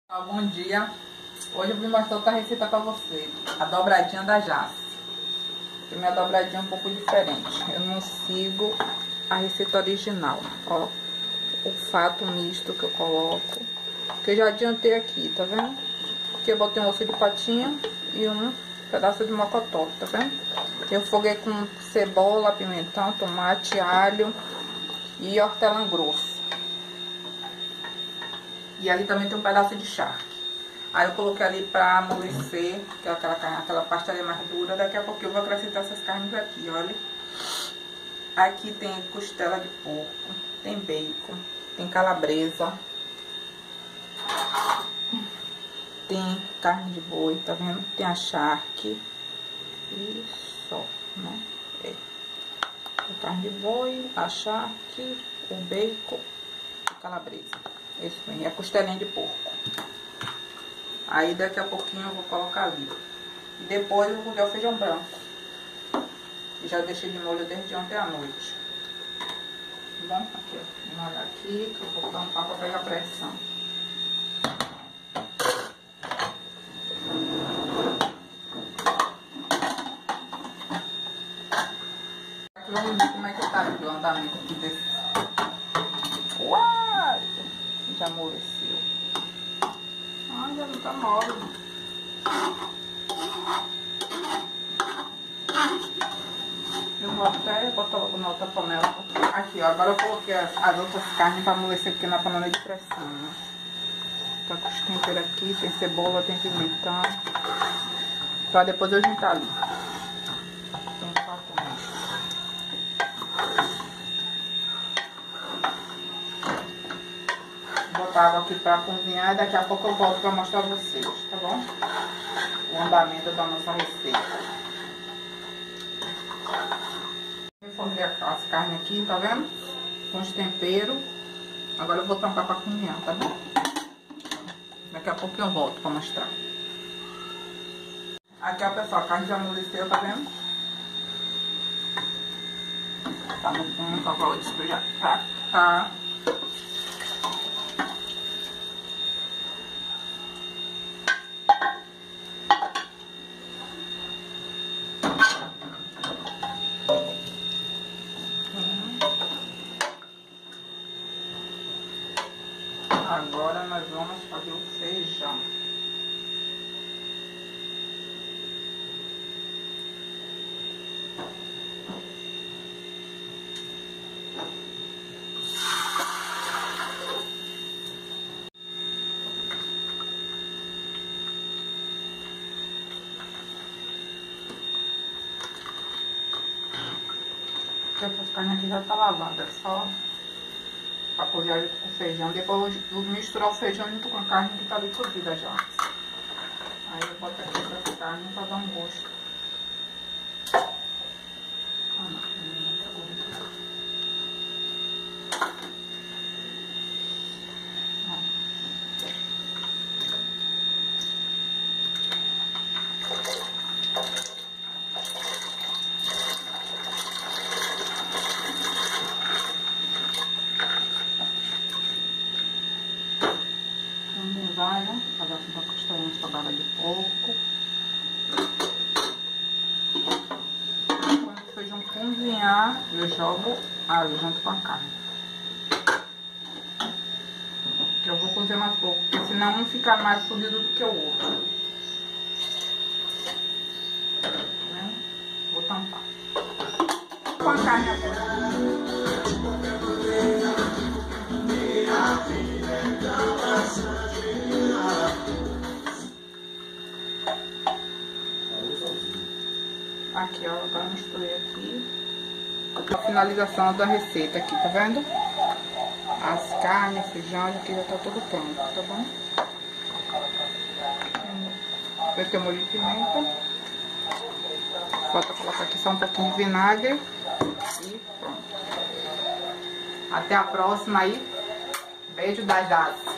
Bom dia, hoje eu vim mostrar outra receita pra vocês, a dobradinha da Jace. Porque minha dobradinha é um pouco diferente, eu não sigo a receita original. Ó, o fato misto que eu coloco, que eu já adiantei aqui, tá vendo? Aqui eu botei um osso de patinha e um pedaço de mocotó, tá vendo? Eu foguei com cebola, pimentão, tomate, alho e hortelã grosso. E ali também tem um pedaço de charque. Aí eu coloquei ali pra amolecer, que é aquela carne, aquela parte ali mais dura. Daqui a pouco eu vou acrescentar essas carnes aqui, olha. Aqui tem costela de porco, tem bacon, tem calabresa, tem carne de boi, tá vendo? Tem a charque e só, né? A carne de boi, a charque, o bacon e calabresa. Isso aí, a costelinha de porco. Aí daqui a pouquinho eu vou colocar ali. E depois eu vou colocar o feijão branco. E já deixei de molho desde ontem à noite. Tá bom? Aqui, ó. Vou molhar aqui, que eu vou tampar pra pegar pressão. Aqui vamos ver como é que tá o andamento aqui desse. Uai! Já amoleceu. Ai, já não tá mole. Eu vou até botar logo na outra panela. Aqui, ó. Agora eu coloquei as outras carnes pra amolecer aqui na panela de pressão, né? Tá com os temperos aqui. Tem cebola, tem pimentão. Pra depois eu juntar ali. Tem 4 minutos. Botar água aqui pra cozinhar e daqui a pouco eu volto pra mostrar pra vocês, tá bom? O andamento da nossa receita. Eu fornei as carnes aqui, tá vendo? Com os temperos. Agora eu vou tampar pra cozinhar, tá bom? Daqui a pouco eu volto pra mostrar. Aqui, ó, pessoal, a carne já amoleceu, tá vendo? Tá no ponto, agora eu despejar pra cá. Agora nós vamos fazer o feijão. Essas carnes aqui já tá lavada, é só pra cozinhar junto com o feijão. Depois eu vou misturar o feijão junto com a carne que tá ali cozida já. Aí eu boto aqui essa carne pra dar um gosto. Vai, né? Fazer uma costelinha sodada de porco. Quando o feijão cozinhar, eu jogo alho junto com a carne. Eu vou cozer mais pouco, porque senão um fica mais cozido do que o outro. Tá vendo? Vou tampar. Com a carne agora. Aqui, ó, agora misturei aqui. A finalização da receita aqui, tá vendo? As carnes, feijão, aqui já tá tudo pronto, tá bom? Vai ter molho de pimenta. Falta colocar aqui só um pouquinho de vinagre. E pronto. Até a próxima aí. Beijo da Jace.